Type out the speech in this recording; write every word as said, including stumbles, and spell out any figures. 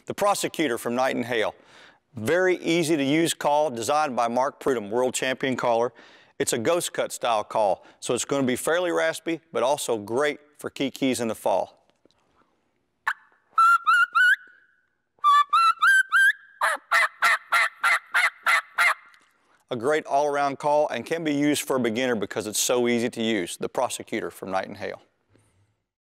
The Prosecutor from Knight and Hale. Very easy to use call, designed by Mark Prudhomme, world champion caller. It's a ghost cut style call, so it's going to be fairly raspy, but also great for key keys in the fall. A great all-around call and can be used for a beginner because it's so easy to use. The Prosecutor from Knight and Hale.